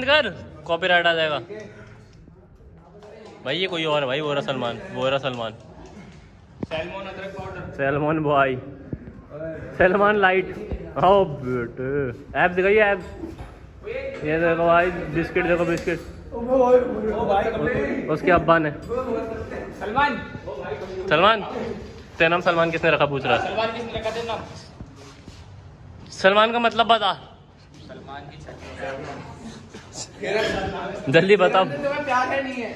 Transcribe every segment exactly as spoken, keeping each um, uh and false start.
कर, कॉपीराइट आ जाएगा भाई। ये कोई और है भाई, वो रहा सलमान, वो रहा सलमान। सैल्मन अदरक powder, Salman boy, Salman light. आओ बेटे, ऐप दिखाइए ऐप। ये देखो भाई बिस्किट, देखो बिस्किट, उसके अब्बा ने। सलमान सलमान तेरा नाम सलमान किसने रखा पूछ रहा है? सलमान किसने रखा तेरा नाम? सलमान का मतलब बता, सलमान की छत। जल्दी बताओ। तुम्हें प्यार है नहीं है?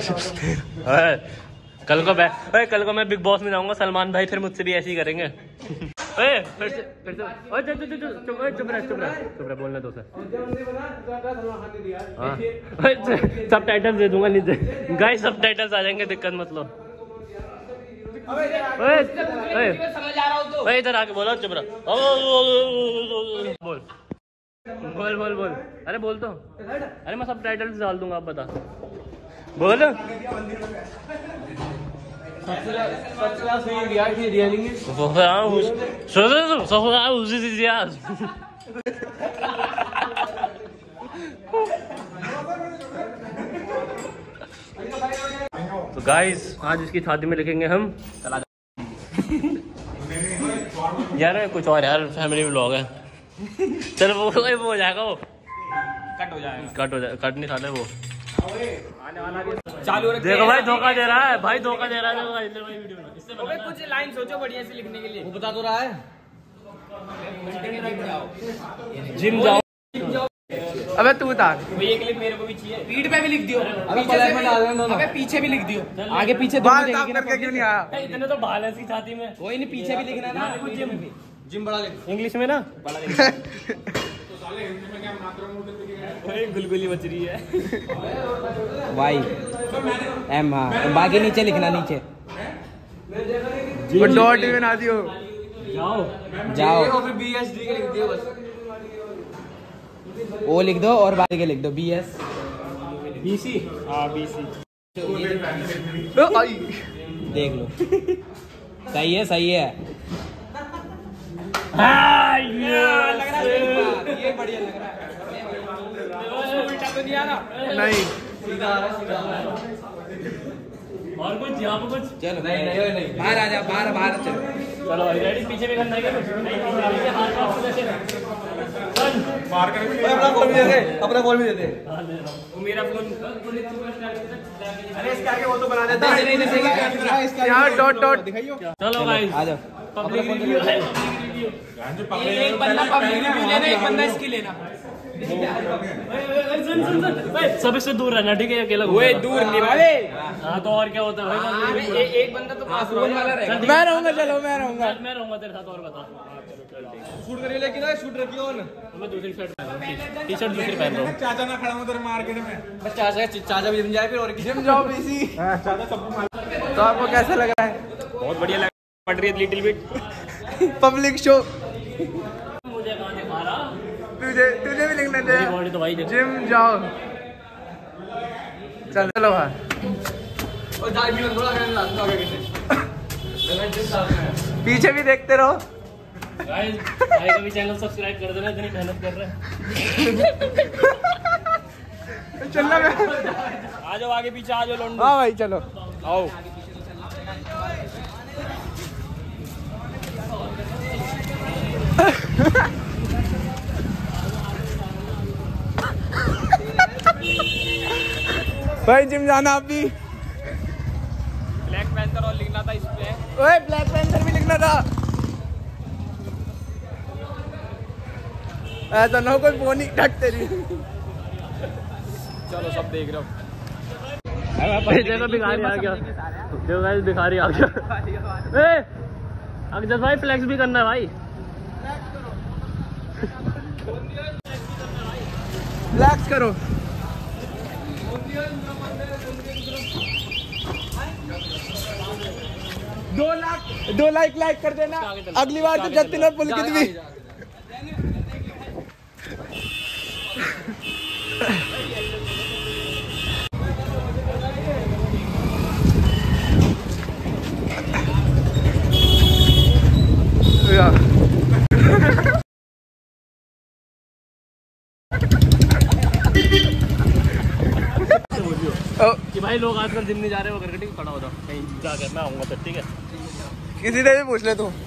कल को मैं कल को मैं बिग बॉस में जाऊंगा, सलमान भाई फिर मुझसे भी ऐसे ही करेंगे। ओए फिर से फिर से ओए चुप चुप चुप चुप ओए चुप रह चुप रह चुप रह, बोलने दो सर। हाँ सब टाइटल दे दूंगा नीचे गाइस, सब टाइटल्स आ जाएंगे, दिक्कत मत लो। ओए ओए समझ आ रहा हूँ तो। ओए इधर आके बोलो, चुप रह। बोल बोल बोल बोल, अरे बोल तो। अरे मैं सब टाइटल्स डाल दूंगा, आप बता। बोल। तो गाइस आज इसकी छाती में लिखेंगे हम यार कुछ और यार, फैमिली व्लॉग है। चल वो वो हो जाएगा, वो कट हो जाएगा, कट हो जाए, कट नहीं साले वो आने वाला भी चालू रखते। देखो भाई धोखा दे रहा है, भाई धोखा दे रहा है। देखो इधर भाई वीडियो में इससे अबे कुछ लाइन सोचो बढ़िया से लिखने के लिए। वो बता तो रहा है। जिम जाओ। अबे तू बता, वो ये क्लिप मेरे को भी चाहिए। पीठ पे भी लिख दियो, अबे पीछे भी लिख दियो, आगे पीछे दोनों देखेंगे ना। क्यों नहीं आया? इतने तो बाल है इसकी छाती में। कोई नहीं, पीछे भी लिखना ना। जिम जिम बड़ा लिख, इंग्लिश में ना, बड़ा लिख। गुलगुली बच रही है। वाई एम, हाँ बाकी नीचे लिखना, नीचे डॉट भी बना दियो। जाओ जाओ, बी एस डी के लिख दियो बस। ओ लिख दो और बाकी के लिख दो, बी एस बी सी। हाँ बी सी देख लो। सही है, सही है। हाँ, लग रहा है ये बढ़िया लग रहा है। उल्टा तो नहीं आ रहा? नहीं सीधा आ रहा, सीधा आ रहा। और कुछ यहाँ पे कुछ। चलो नहीं नहीं नहीं, बाहर आ जा, बाहर बाहर चलो। चलो रेडी, पीछे भी करना है क्या कुछ? नहीं पीछे हाथ हाथ से मार कर अपना फोन भी दे दे, अपना फोन भी दे दे। वो मेरा फोन। अरे इसके आगे वो तो बना देता है। नहीं नहीं नहीं, यहाँ डॉट डॉट। चलो गाइस आ जाओ। पब्लिक रिव्यू है। एक बंदा पब्लिक रिव्यू लेना, एक बंदा इसकी लेना। सब इससे दूर रहना, ठीक है? अकेला वो दूर नहीं वाले। हाँ तो और क्या होता है भाई? एक बंदा तो फोन वाला रहेगा। मैं रहूंगा, चलो मैं रहूंगा। मैं रहूंगा तेरे साथ, और बता। शूट करिए, लेकिन शूट रखियो ऑन। मैं दूसरी शर्ट पहन रहा हूँ, टी शर्ट दूसरी पहन रहा हूँ। चाचा ना खड़ा हूं तेरे मार्केट में। बस चाचा चाचा भी जिम जाए फिर, और जिम जाओ बीसी। चाचा सबको मार। तो आपको कैसा लग रहा है? बहुत बढ़िया लग पड़ रही है लिटिल बिट। Public show. मुझे कहाँ दिखा रहा? तुझे तुझे भी लिखना मेरी था। बॉडी तो भाई देख। जिम जाओ। चल चलो भाई। और दाल भी थोड़ा करने लगता है किसी। पीछे भी देखते रहो। गाइस भाई का भी चैनल सब्सक्राइब कर देना, इतनी मेहनत कर रहे हैं। चलना मैं। आ जाओ आगे पीछे आ जाओ लोंडो। हाँ भाई चलो। आओ। भाई जिम जाना आप भी। ब्लैक पैंथर और लिखना था इस पे। ओए ब्लैक पैंथर भी लिखना था। ऐसा ना हो कोई फोन ही ढक तेरी। चलो सब देख रहे हो। देखो भिखारी आ गया, देखो गाइस भिखारी आ गया। ए अक्षत भाई फ्लेक्स भी करना है भाई। फ्लेक्स करो। दो लाख दो लाइक लाइक कर देना। अगली बार तो जतिन और पुलकित भी। Yeah. भाई लोग आजकल जिम नहीं जा रहे, वो करके ठीक खड़ा हो जाओ कहीं जाकर, मैं आऊंगा फिर, ठीक है? किसी ने भी पूछ ले तू।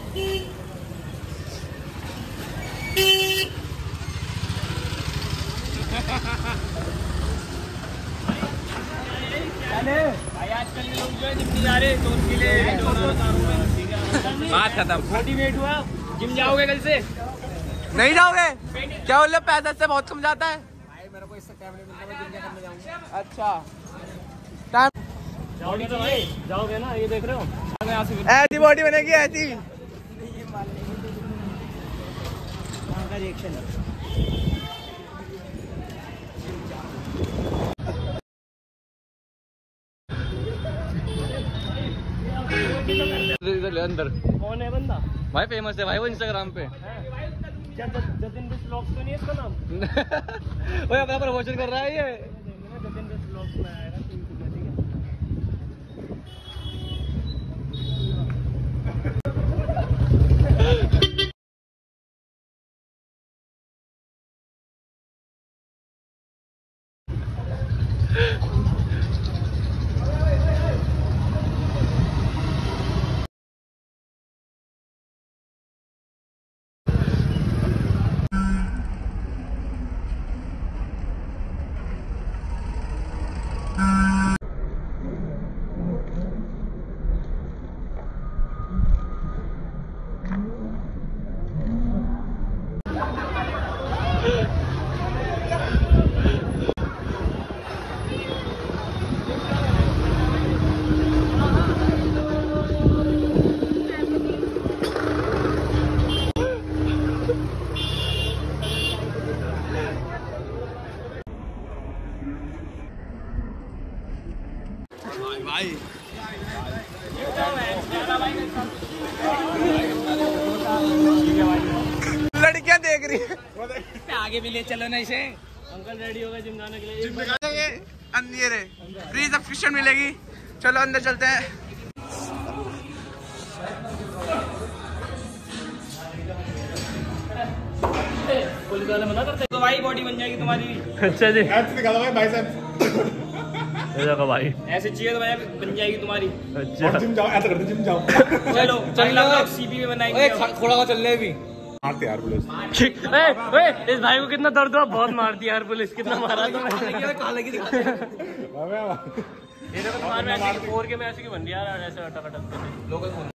भाई आजकल के लोग जो है जिम नहीं जा रहे, तो उसके लिए बात खत्म। मोटिवेट हुआ, जिम जाओगे कल से? नहीं जाओगे? क्या बोल रहे, पैसा से बहुत कम जाता है? भाई मेरे को इससे टाइम नहीं मिलता, मैं जिम क्या करने जाऊंगा? अच्छा टाइम जाओगे तो भाई, जाओगे ना, ये देख रहे हो? ऐसी बॉडी बनेगी ऐसी। अंदर कौन है बंदा? भाई फेमस है भाई वो इंस्टाग्राम पे। क्या जतिन बिस ब्लॉग्स तो नहीं है इसका नाम? वो अपना प्रमोशन कर रहा है ये। जतिन बिस ब्लॉग्स में आएगा, ठीक है? लड़कियां देख रही है। आगे भी ले चलो ना इसे। अंकल रेडी हो गए जिम जाने के लिए? अंधेरे फ्री सब्सक्रिप्शन मिलेगी। चलो अंदर चलते हैं। पुलिस वाले मना करते तो भाई बॉडी बन जाएगी तुम्हारी। अच्छा जी, दिखा दो भाई भाई साहब। ये देखो भाई, ऐसे चाहिए तो भाई बन जाएगी तुम्हारी। अच्छा जिम जाओ, ऐसा करते जिम जाओ। चलो अगला ब्लॉग सीपी में बनाएंगे। थोड़ा बहुत चलने भी मारते यार पुलिस। ए, ए, इस भाई को कितना दर्द हुआ, बहुत मार दिया यार पुलिस, कितना मारा तो ये देखो तुम्हारे में ऐसे फोर के में ऐसे क्यों बन रही है यार, ऐसे अटक अटक